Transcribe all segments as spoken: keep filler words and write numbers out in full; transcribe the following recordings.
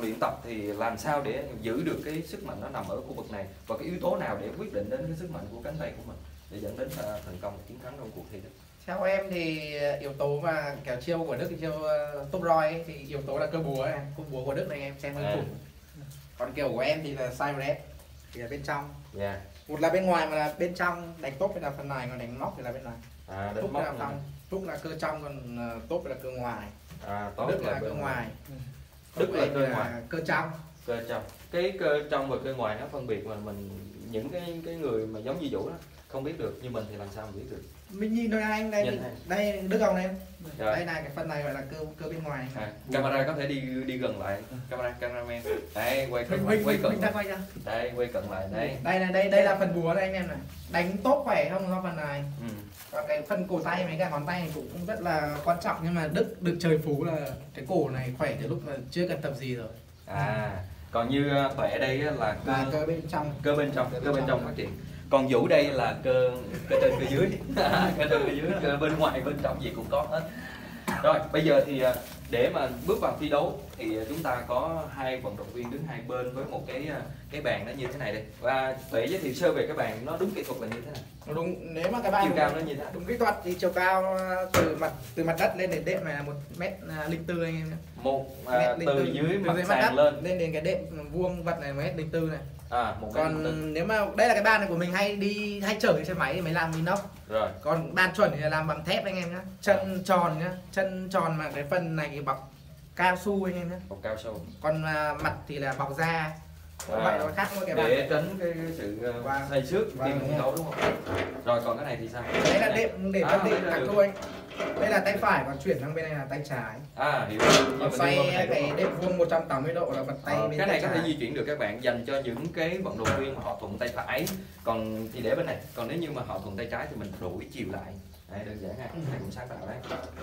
luyện tập thì làm sao để giữ được cái sức mạnh nó nằm ở khu vực này, và cái yếu tố nào để quyết định đến cái sức mạnh của cánh tay của mình để dẫn đến thành công chiến thắng trong cuộc thi đó? Theo em thì yếu tố mà kiểu chiêu của Đức, chiêu uh, top roi ấy, thì yếu tố là cơ búa này, cơ búa của Đức này em xem hơi à. khủng. Còn kiểu của em thì là side press thì là bên trong. Yeah. Một là bên ngoài mà là bên trong, đánh top thì là phần này, còn đánh móc thì là bên này. À, Top là trong, top là cơ trong, còn uh, top là cơ ngoài. À, top Đức là, là cơ ngoài. ngoài. Đức là cơ ngoài, cơ trong. Cơ trong. Cái cơ trong và cơ ngoài nó phân biệt mà mình những cái cái người mà giống như Vũ đó không biết được, như mình thì làm sao mình biết được? Mình nhìn thôi anh, đây mình, đây Đức không em. Rồi. Đây này, cái phần này gọi là cơ cơ bên ngoài. À, camera có thể đi đi gần lại, camera cameraman. Đây quay cận, mình, quay cận. Mình quay ra. Đây quay cận lại đây. Đây là đây đây là phần búa đây anh em này. Đánh tốt khỏe không do phần này. Ừ. Còn cái phần cổ tay mấy cái ngón tay này cũng rất là quan trọng, nhưng mà Đức được trời phú là cái cổ này khỏe từ lúc mà chưa cần tập gì rồi. À, còn như Tuệ ở đây là cơ, là cơ bên trong, cơ bên trong, cơ, cơ bên trong phát triển. Còn Vũ đây là cơ cơ trên cơ dưới, cơ trên cơ dưới, cơ bên ngoài bên trong gì cũng có hết. Rồi bây giờ thì để mà bước vào thi đấu thì chúng ta có hai vận động viên đứng hai bên với một cái cái bàn nó như thế này đây. Và Tuệ giới thiệu sơ về cái bàn nó đúng kỹ thuật là như thế nào? Đúng, nếu mà cái bàn chiều cao nó như thế nào? Đúng kỹ thuật thì chiều cao từ mặt từ mặt đất lên đến đệm này là một mét linh tư anh em nhé. Một à, từ tư. dưới mặt sàn lên lên đến cái đệm vuông vật này mét linh tư này. À, một còn nếu mà đây là cái bàn này của mình hay đi hay chở cái xe máy thì mới làm inox. Rồi. Còn bàn chuẩn thì là làm bằng thép anh em nhé. Chân à. tròn nhá, chân tròn mà cái phần này thì bọc cao su anh em nhé. Bọc cao su. Còn uh, mặt thì là bọc da. À, vậy nó khác với cái bàn để tránh cái sự thay xước khi mình thi đấu đúng không? Rồi còn cái này thì sao? Đấy là đệm để phân định thẳng thôi. Đây là tay phải, còn chuyển sang bên này là tay trái. À, hiểu. Còn xoay cái đệm vuông một trăm tám mươi độ là bật tay ờ, bên cái này tay có thể di chuyển được các bạn, dành cho những cái vận động viên mà họ thuận tay phải, còn thì để bên này. Còn nếu như mà họ thuận tay trái thì mình đổi chiều lại. Đây đơn giản ha, cái này cũng sáng tạo đấy.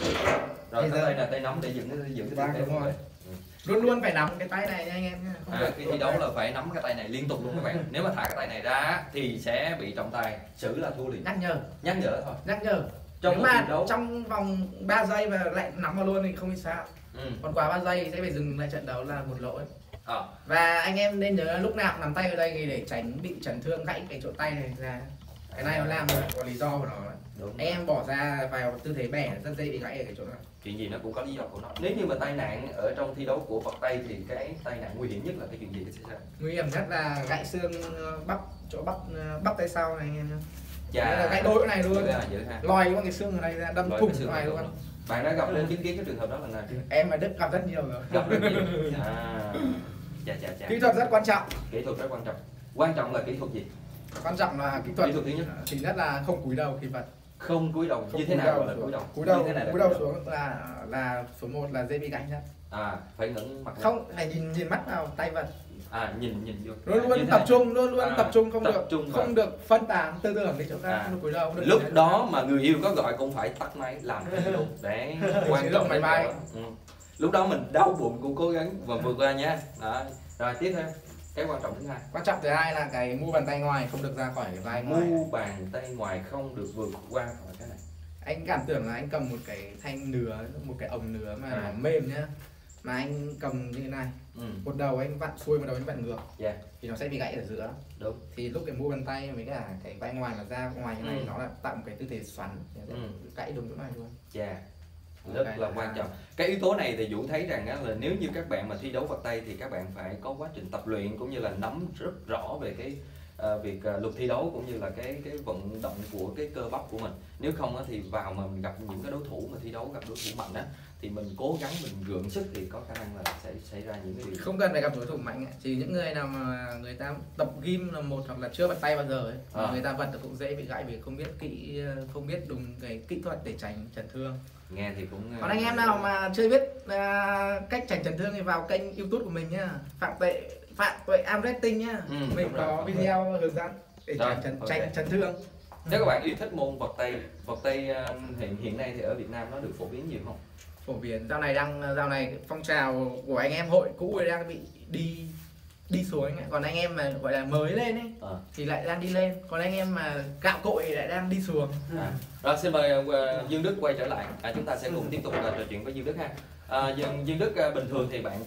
Rồi cái đây là tay nắm để giữ giữ cái tay đúng rồi. Luôn luôn phải nắm cái tay này nha anh em nhé. À, khi thi đấu là phải nắm cái tay này liên tục đúng các bạn. Nếu mà thả cái tay này ra thì sẽ bị trọng tài, xử là thua liền. Nhắc nhở, nhắc nhở thôi. Nhắc nhở. Trong Nếu mà đấu. trong vòng ba giây và lại nắm vào luôn thì không bị sao. Ừ. Còn quá ba giây sẽ phải dừng lại trận đấu là một lỗi. À. Và anh em nên nhớ lúc nào nắm tay ở đây để tránh bị chấn thương gãy cái chỗ tay này ra. Cái này nó làm có lý do của nó. Đúng. Em bỏ ra vào tư thế bẻ rất dễ bị gãy ở cái chỗ này. Chuyện gì nó cũng có lý do của nó. Nếu như mà tai nạn ở trong thi đấu của vật tay thì cái tai nạn nguy hiểm nhất là cái chuyện gì xảy ra? Nguy hiểm nhất là gãy xương bắp, chỗ bắp bắp tay sau này anh em nhé. Dạ. Là gãy đôi cái này luôn. Lòi cái xương ở đây ra đâm thủng cái này luôn. Bạn đã gặp lên chứng kiến cái trường hợp đó lần nào chưa? Em ở Đức gặp rất nhiều rồi. Gặp rất nhiều. À. Dạ, dạ, dạ. Kỹ thuật rất quan trọng. Kỹ thuật rất quan trọng. Quan trọng là kỹ thuật gì? Quan trọng là kỹ thuật. Kỹ thuật thứ nhất. Thứ nhất là không cúi đầu khi vật. Không cúi đầu. Không như thế nào là cúi đầu? Cúi đầu, cúi đầu xuống là là số một là dễ bị gãy nhất. À, phải ngẩng mặt. Không, phải nhìn nhìn mắt vào tay vật. À, nhìn nhìn vô. Luôn luôn tập trung, luôn luôn tập trung không được không được phân tán tư tưởng đi chỗ khác, cúi đầu. Lúc đó mà người yêu có gọi cũng phải tắt máy làm cái luôn để quan trọng máy bay. Lúc đó mình đau bụng cũng cố gắng và vượt qua nha. Đó. Rồi tiếp theo. Cái quan trọng thứ hai. Quan trọng thứ hai là cái mu bàn tay ngoài không được ra khỏi cái vai ngoài. Mu bàn tay ngoài không được vượt qua khỏi cái này. Anh cảm tưởng là anh cầm một cái thanh nứa, một cái ống nứa mà à. nó mềm nhá. Mà anh cầm như thế này. Ừ. Một đầu anh vặn xuôi, một đầu anh vặn ngược. Yeah. Thì nó sẽ bị gãy ở giữa. Đúng. Thì lúc cái mu bàn tay với cả cái vai ngoài là ra ngoài như này ừ. nó là tạo một cái tư thế xoắn, ừ. gãy đúng chỗ này luôn. Yeah. Rất là quan trọng. Cái yếu tố này thì Vũ thấy rằng là nếu như các bạn mà thi đấu vật tay thì các bạn phải có quá trình tập luyện cũng như là nắm rất rõ về cái uh, việc uh, luật thi đấu cũng như là cái cái vận động của cái cơ bắp của mình. Nếu không á, thì vào mà mình gặp những cái đối thủ mà thi đấu gặp đối thủ mạnh á thì mình cố gắng mình gượng sức thì có khả năng là sẽ xảy ra những cái điều không cần phải gặp đối thủ mạnh, chỉ những người nào mà người ta tập gym là một hoặc là chưa vật tay bao giờ ấy, à. người ta vật cũng dễ bị gãy vì không biết kỹ không biết đúng cái kỹ thuật để tránh chấn thương. Nghe thì cũng còn anh em nào mà chưa biết uh, cách tránh chấn thương thì vào kênh YouTube của mình nhá, Phạm Tuệ Phạm Tuệ Armwrestling nhá, ừ, mình có rồi, video rồi. hướng dẫn để tránh chấn, okay. tránh chấn thương. Nếu các bạn yêu thích môn vật tay, vật tay hiện hiện nay thì ở Việt Nam nó được phổ biến nhiều không? Phổ biến. Dạo này đang dạo này phong trào của anh em hội cũ đang bị đi đi xuống ấy. Còn anh em mà gọi là mới lên ấy à. thì lại đang đi lên, còn anh em mà gạo cội lại đang đi xuống. À. Rồi xin mời uh, Dương Đức quay trở lại. À, chúng ta sẽ cùng tiếp tục uh, trò chuyện với Dương Đức ha. À, Dương, Dương Đức uh, bình thường thì bạn tập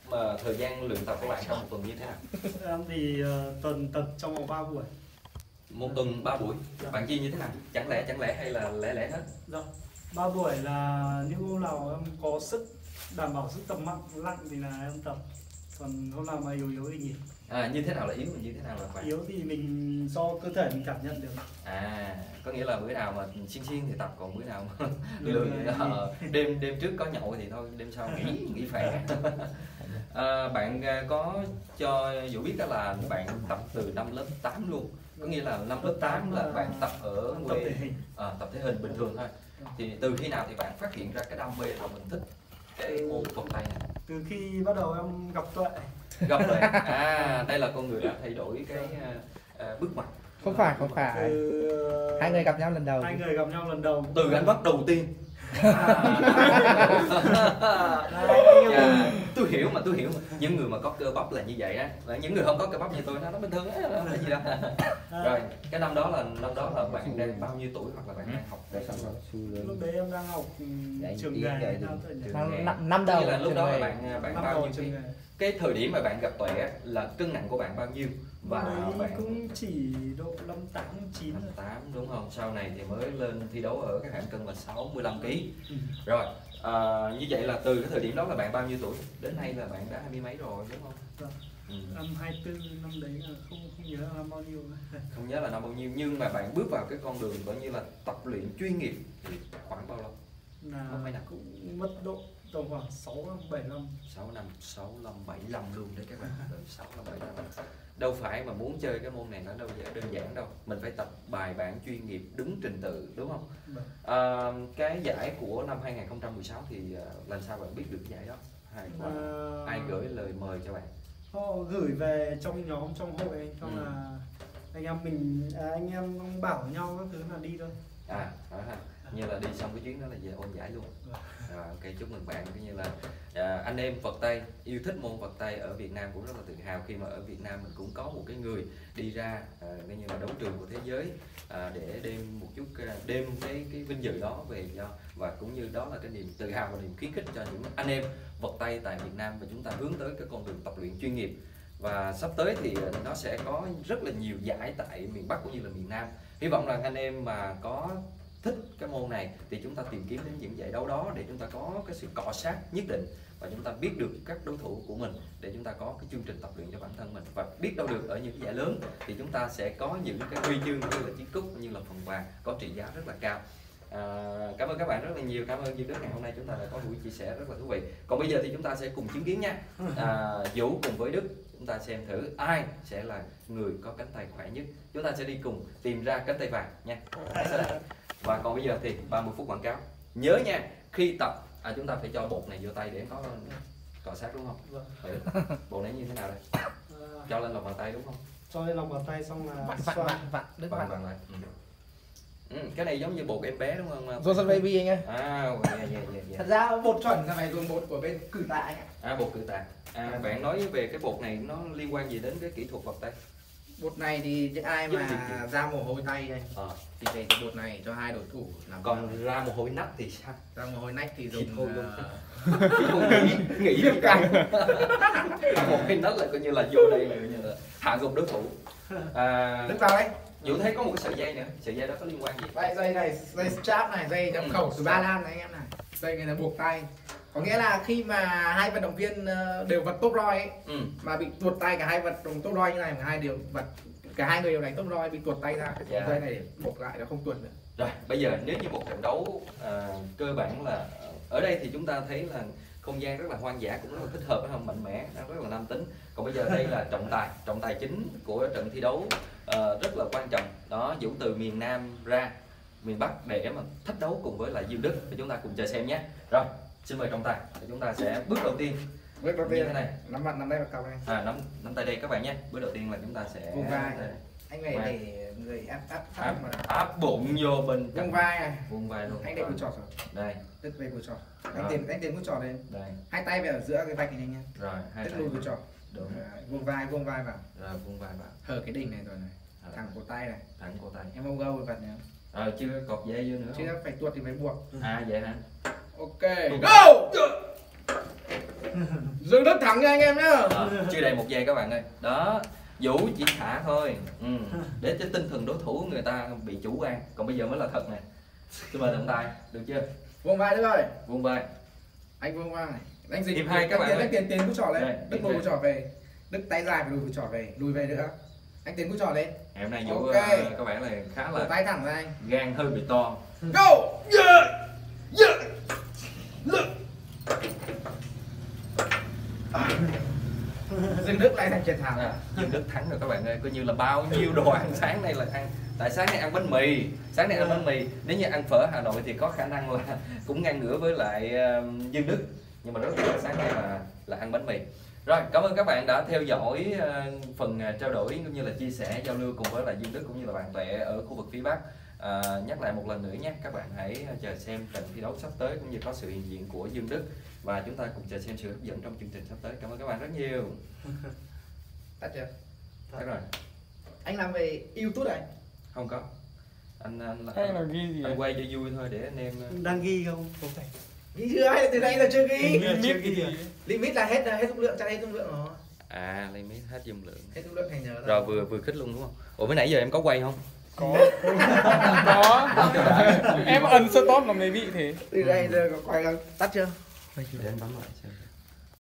mà thời gian luyện tập của bạn trong một tuần như thế nào? Em thì uh, tuần tập trong vòng ba buổi. Một tuần ba buổi. Dạ. Bạn chia như thế nào? Chẳng lẽ chẳng lẽ hay là lẻ lẻ hết? Dạ. ba buổi là những hôm nào em có sức, đảm bảo sức tập mạnh nặng thì là em tập. Còn hôm nào mà yếu yếu thì nghỉ. À, như thế nào là yếu và như thế nào là khỏe? Yếu thì mình do cơ thể mình cảm nhận được. À, có nghĩa là bữa nào mà xiên xiên thì tập, còn bữa nào mà lười đêm đêm trước có nhậu thì thôi, đêm sau nghỉ nghỉ khỏe. À, bạn có cho Vũ biết đó là bạn tập từ năm lớp tám luôn, có nghĩa là năm lớp tám là bạn tập ở quê, à, tập thể hình bình thường thôi. Thì từ khi nào thì bạn phát hiện ra cái đam mê và mình thích cái môn vật tay này? Từ khi bắt đầu em gặp Tuệ. Gặp Tuệ. À, đây là con người đã thay đổi cái uh, bước ngoặt. Không phải, không phải. Từ... hai người gặp nhau lần đầu. Hai người gặp nhau lần đầu. Từ ánh mắt đầu tiên. À, dạ, tôi hiểu mà tôi hiểu mà. Những người mà có cơ bắp là như vậy á, những người không có cơ bắp như tôi nó nó bình thường á, nó gì đâu. Rồi cái năm đó là năm đó là bạn đang bao nhiêu tuổi hoặc là bạn đang học để sao đó? Lúc đấy em đang học trường nghề. Năm năm đầu là lúc đó là bạn bạn bao nhiêu cái, cái thời điểm mà bạn gặp Tuệ là cân nặng của bạn bao nhiêu? Và bạn cũng chỉ độ năm tám chín năm tám đúng không? Sau này thì mới lên thi đấu ở các hạng cân là sáu mươi lăm ki lô gam. Ừ. Rồi à, như vậy là từ cái thời điểm đó là bạn bao nhiêu tuổi? Đến nay là bạn đã hai mươi mấy rồi đúng không? Dạ. Ừ. Năm hai mươi tư năm đấy là không không nhớ là năm bao nhiêu. Không nhớ là năm bao nhiêu, nhưng mà bạn bước vào cái con đường coi như là tập luyện chuyên nghiệp thì khoảng bao lâu? Là cũng mất độ tầm khoảng sáu năm bảy năm. sáu năm, sáu năm bảy năm luôn đấy các bạn. sáu năm bảy năm. Đâu phải mà muốn chơi cái môn này nó đâu đơn giản đâu, mình phải tập bài bản chuyên nghiệp đúng trình tự đúng không? À, cái giải của năm hai nghìn không trăm mười sáu thì làm sao bạn biết được cái giải đó? Hay à... ai gửi lời mời cho bạn? Họ gửi về trong nhóm trong hội, cho ừ. là anh em mình à, anh em bảo nhau các thứ là đi thôi. À, đó ha. Như là đi xong cái chuyến đó là về ôn giải luôn. Rồi, ok, chúc mừng bạn. Cũng như là à, anh em vật tay yêu thích môn vật tay ở Việt Nam cũng rất là tự hào khi mà ở Việt Nam mình cũng có một cái người đi ra à, như là đấu trường của thế giới à, để đem một chút đem cái cái vinh dự đó về cho, và cũng như đó là cái niềm tự hào và niềm khuyến khích cho những anh em vật tay tại Việt Nam, và chúng ta hướng tới cái con đường tập luyện chuyên nghiệp. Và sắp tới thì nó sẽ có rất là nhiều giải tại miền Bắc cũng như là miền Nam. Hy vọng là anh em mà có thích cái môn này thì chúng ta tìm kiếm đến những giải đấu đó để chúng ta có cái sự cọ sát nhất định, và chúng ta biết được các đối thủ của mình để chúng ta có cái chương trình tập luyện cho bản thân mình, và biết đâu được ở những cái giải lớn thì chúng ta sẽ có những cái huy chương như là chiếc cúp như là phần vàng có trị giá rất là cao. À, cảm ơn các bạn rất là nhiều, cảm ơn Duy Đức ngày hôm nay chúng ta đã có buổi chia sẻ rất là thú vị. Còn bây giờ thì chúng ta sẽ cùng chứng kiến nha, à, Vũ cùng với Đức chúng ta xem thử ai sẽ là người có cánh tay khỏe nhất. Chúng ta sẽ đi cùng tìm ra cánh tay vàng nha. Và còn bây giờ thì ba mươi phút quảng cáo. Nhớ nha, khi tập à, chúng ta phải cho bột này vô tay để có cọ sát đúng không? Vâng. Bột này như thế nào đây? Cho lên lòng bàn tay đúng không? Cho lên lòng bàn tay xong là vặn vặn vặn vặn đứt vặn lại. Ừ. Ừ, cái này giống như bột em bé đúng không? Johnson Baby anh ơi. À, yeah, yeah, yeah, yeah. Thật ra bột chuẩn là phải dùng bột của bên cử tạ anh ạ. À, bột cử tạ. À, à, bạn nói về cái bột này nó liên quan gì đến cái kỹ thuật vật tay? Bột này thì những ai mà ra mồ hôi tay anh à. thì về cái bột này cho hai đối thủ làm. Còn ra mồ hôi nách thì sao? Ra mồ hôi nách thì dùng thôi uh... nghĩ nghĩ căng. Mồ hôi nách là coi như là vô đây là coi như là hạ gục đối thủ. À, đứng vào đấy. Vũ thấy có một cái sợi dây nữa, sợi dây đó có liên quan gì? Đây, dây này, dây strap này, dây nhập khẩu từ Ba Lan này anh em này. Dây này là buộc tay. Có nghĩa là khi mà hai vận động viên đều vật top roi ấy, ừ. mà bị tuột tay cả hai vật đồng top roi như này, mà hai đều vật cả hai người đều đánh top roi bị tuột tay ra, cái yeah. dây này để buộc lại nó không tuột nữa. Rồi, bây giờ nếu như một trận đấu à, cơ bản là ở đây thì chúng ta thấy là không gian rất là hoang dã, cũng rất là thích hợp với không mạnh mẽ, rất là nam tính. Còn bây giờ đây là trọng tài, trọng tài chính của trận thi đấu uh, rất là quan trọng. Đó, Vũ từ miền Nam ra miền Bắc để mà thách đấu cùng với lại Diêu Đức, để chúng ta cùng chờ xem nhé. Rồi, xin mời trọng tài. Để chúng ta sẽ bước đầu tiên. Bước đầu tiên thế này, nắm mặt nắm đây vào cặp này. À, nắm nắm tay đây các bạn nhé. Bước đầu tiên là chúng ta sẽ vùng vai. Anh này để người áp áp áp, áp, áp bụng vô bên vùng vai này. Vùng vai luôn. Anh để cùi trỏ rồi. Đây. Tức về cùi trỏ. Anh tìm anh tìm cùi trỏ lên. Đây. Hai tay về ở giữa cái vạch này anh nhé. Rồi, hai tay. Tức lùi cùi trỏ. Đúng. Vùng vai, vùng vai vào. Rồi, vùng vai vào. Hở cái đỉnh này rồi này. À, thẳng cổ tay này. Thẳng cổ tay. Em không gâu vật nhé. Ờ, chưa cột dây vô nữa. Chứ phải tuột thì phải buộc. À vậy hả? Ok. Go. Dương Đức thắng nha anh em nhá. À, chưa đầy một giây các bạn ơi. Đó, Vũ chỉ thả thôi, ừ. để cho tinh thần đối thủ người ta bị chủ quan. Còn bây giờ mới là thật nè. Tôi mời động tay, được chưa? Vuông vai Đức ơi. Vuông vai. Anh vuông vai. Anh dịch hiệp hai các bạn ơi. Tiền tiền cú trỏ lên. Đây, Đức lùi cú trỏ về. Đức tay dài phải lùi cú trỏ về, lùi về nữa. Anh tiến cú trỏ lên. Ngày hôm nay Vũ okay. uh, các bạn là khá là tay thẳng ra anh. Gan hơi bị to. Go. Yeah. Yeah. Lực. Dương Đức lại thành chiến thắng. À, Dương Đức thắng rồi các bạn ơi, coi như là bao nhiêu đồ ăn sáng nay là ăn. Tại sáng nay ăn bánh mì, sáng nay ăn bánh mì. Nếu như ăn phở Hà Nội thì có khả năng là cũng ngang ngửa với lại uh, Dương Đức. Nhưng mà rất là sáng nay là là ăn bánh mì. Rồi, cảm ơn các bạn đã theo dõi uh, phần uh, trao đổi cũng như là chia sẻ giao lưu cùng với lại Dương Đức cũng như là bạn bè ở khu vực phía Bắc. À, nhắc lại một lần nữa nhé, các bạn hãy chờ xem trận thi đấu sắp tới cũng như có sự hiện diện của Dương Đức và chúng ta cùng chờ xem sự hấp dẫn trong chương trình sắp tới. Cảm ơn các bạn rất nhiều. Tắt chưa? Tắt rồi. Anh làm về YouTube này? Không có. Anh anh, hay là ghi gì anh quay cho vui thôi để anh em đang ghi không? Không phải. Ghi chưa hay là từ nãy giờ chưa ghi? Limit ghi gì? Limit là hết hết dung lượng, cho hết dung lượng rồi. À, limit hết dung lượng. Hết dung lượng thành nhớ rồi vừa vừa khích luôn đúng không? Ủa mới nãy giờ em có quay không? Có. Có. Em ấn stop là mới bị thế. Từ đây giờ có quay không? Tắt chưa? Để em bấm lại xem.